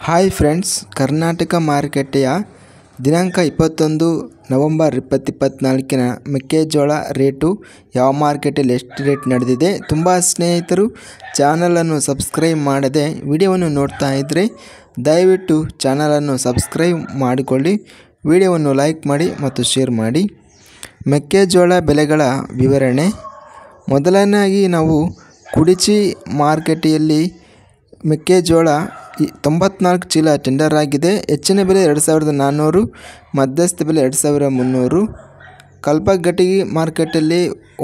Hi friends, Karnataka ಮಾರುಕಟ್ಟೆಯ ದಿನಾಂಕ 21 November 2024 ಮೆಕ್ಕೆಜೋಳ ರೇಟು ಯಾವ ಮಾರ್ಕೆಟಲ್ಲಿ ಎಷ್ಟು ರೇಟ್ ನಡೆದಿದೆ. ತುಂಬ ಸ್ನೇಹಿತರು ಚಾನಲನ್ನು ಸಬ್ಸ್ಕ್ರೈಬ್ ಮಾಡದೆ ವಿಡಿಯೋವನ್ನು ನೋಡ್ತಾ ಇದ್ದರೆ ದಯವಿಟ್ಟು ಚಾನಲನ್ನು ಸಬ್ಸ್ಕ್ರೈಬ್ ಮಾಡಿಕೊಳ್ಳಿ, ವಿಡಿಯೋವನ್ನು ಲೈಕ್ ಮಾಡಿ ಮತ್ತು ಶೇರ್ ಮಾಡಿ. ಮೆಕ್ಕೆಜೋಳ ಬೆಲೆಗಳ ವಿವರಣೆ. ಮೊದಲನೇದಾಗಿ ನಾವು ಕುಡಿಚಿ ಮಾರುಕಟ್ಟೆಯಲ್ಲಿ ಮೆಕ್ಕೆಜೋಳ 94 ಚೀಲ ಟೆಂಡರ್ ಆಗಿದೆ. ಹೆಚ್ಚಿನ ಬೆಲೆ 2400, ಮಧ್ಯಸ್ಥ ಬೆಲೆ 2300. ಕಲ್ಪಗಟ್ಟಿಗೆ ಮಾರ್ಕೆಟಲ್ಲಿ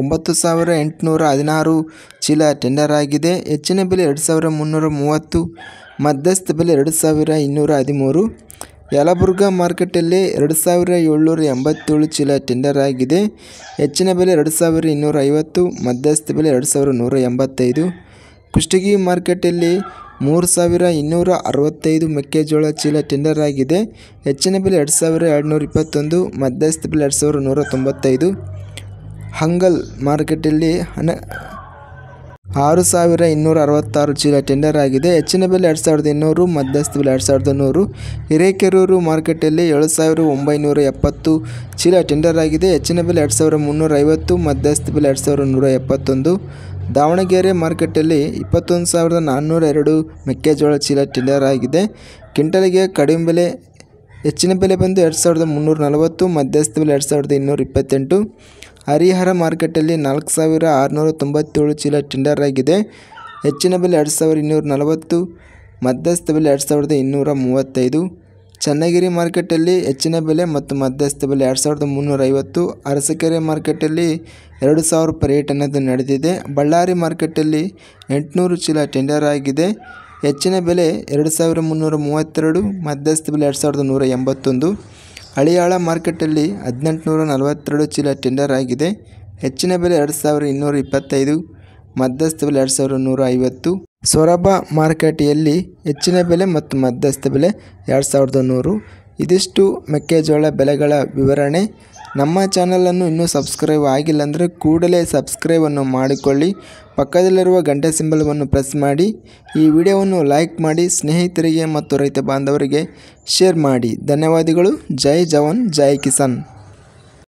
9816 ಚೀಲ ಟೆಂಡರ್ ಆಗಿದೆ. ಹೆಚ್ಚಿನ ಬೆಲೆ 2330, ಮಧ್ಯಸ್ಥ ಬೆಲೆ 2213. ಯಲಬುರ್ಗಾ ಮಾರ್ಕೆಟಲ್ಲಿ 2787 ಚೀಲ ಟೆಂಡರ್ ಆಗಿದೆ. ಹೆಚ್ಚಿನ ಬೆಲೆ 2250, ಮಧ್ಯಸ್ಥ ಬೆಲೆ 2185. ಕುಷ್ಟಗಿ ಮಾರ್ಕೆಟಲ್ಲಿ 3265 ಮೆಕ್ಕೆಜೋಳ ಚೀಲ ಟೆಂಡರ್ ಆಗಿದೆ. ಹೆಚ್ಚಿನ ಬೆಲೆ 2221, ಮಧ್ಯಸ್ಥ ಬೆಲೆ 2195. ಹಂಗಲ್ ಮಾರ್ಕೆಟಲ್ಲಿ 6266 ಚೀಲ ಟೆಂಡರ್ ಆಗಿದೆ. ಹೆಚ್ಚಿನ ಬೆಲೆ 2200, ಮಧ್ಯಸ್ಥ ಬೆಲೆ 2100. ಹಿರೇಕೆರೂರು ಮಾರ್ಕೆಟಲ್ಲಿ 7970 ಚೀಲ ಟೆಂಡರ್ ಆಗಿದೆ. ಹೆಚ್ಚಿನ ಬೆಲೆ 2350, ಮಧ್ಯಸ್ಥ ಬೆಲೆ 2171. ದಾವಣಗೆರೆ ಮಾರ್ಕೆಟಲ್ಲಿ 21402 ಮೆಕ್ಕೆಜೋಳ ಚೀಲ ಟೆಂಡರ್ ಆಗಿದೆ. ಕ್ವಿಂಟಲ್ಗೆ ಕಡಿಮೆ ಬೆಲೆ, ಹೆಚ್ಚಿನ ಬೆಲೆ ಬಂದು 2340, ಮಧ್ಯಸ್ಥ ಬೆಲೆ 2228. ಹರಿಹರ ಮಾರ್ಕೆಟಲ್ಲಿ 4697 ಚೀಲ ಟೆಂಡರ್ ಆಗಿದೆ. ಹೆಚ್ಚಿನ ಬೆಲೆ 2240, ಮಧ್ಯಸ್ಥ ಬೆಲೆ 2235. ಚನ್ನಗಿರಿ ಮಾರ್ಕೆಟಲ್ಲಿ ಹೆಚ್ಚಿನ ಬೆಲೆ ಮತ್ತು ಮಧ್ಯಸ್ಥ ಬೆಲೆ 2350. ಅರಸಕೆರೆ ಮಾರ್ಕೆಟಲ್ಲಿ 2000 ರೂಪಾಯಿ ರೇಟ್ ಅನ್ನೋದು ನಡೆದಿದೆ. ಬಳ್ಳಾರಿ ಮಾರ್ಕೆಟಲ್ಲಿ 800 ಚೀಲ ಟೆಂಡರ್ ಆಗಿದೆ. ಹೆಚ್ಚಿನ ಬೆಲೆ 2332, ಮಧ್ಯಸ್ಥ ಬೆಲೆ 2181. ಹಳಿಯಾಳ ಮಾರ್ಕೆಟಲ್ಲಿ 1842 ಚೀಲ ಟೆಂಡರ್ ಆಗಿದೆ. ಹೆಚ್ಚಿನ ಬೆಲೆ 2225, ಮಧ್ಯಸ್ಥ ಬೆಲೆ 2150. ಸೊರಬ ಮಾರುಕಟ್ಟೆಯಲ್ಲಿ ಹೆಚ್ಚಿನ ಬೆಲೆ ಮತ್ತು ಮಧ್ಯಸ್ಥ ಬೆಲೆ 2100. ಇದಿಷ್ಟು ಮೆಕ್ಕೆಜೋಳ ಬೆಲೆಗಳ ವಿವರಣೆ. ನಮ್ಮ ಚಾನಲನ್ನು ಇನ್ನೂ ಸಬ್ಸ್ಕ್ರೈಬ್ ಆಗಿಲ್ಲ ಅಂದರೆ ಕೂಡಲೇ ಸಬ್ಸ್ಕ್ರೈಬನ್ನು ಮಾಡಿಕೊಳ್ಳಿ, ಪಕ್ಕದಲ್ಲಿರುವ ಗಂಟೆ ಸಿಂಬಲವನ್ನು ಪ್ರೆಸ್ ಮಾಡಿ. ಈ ವಿಡಿಯೋವನ್ನು ಲೈಕ್ ಮಾಡಿ, ಸ್ನೇಹಿತರಿಗೆ ಮತ್ತು ರೈತ ಬಾಂಧವರಿಗೆ ಶೇರ್ ಮಾಡಿ. ಧನ್ಯವಾದಗಳು. ಜೈ ಜವಾನ್, ಜೈ ಕಿಸಾನ್.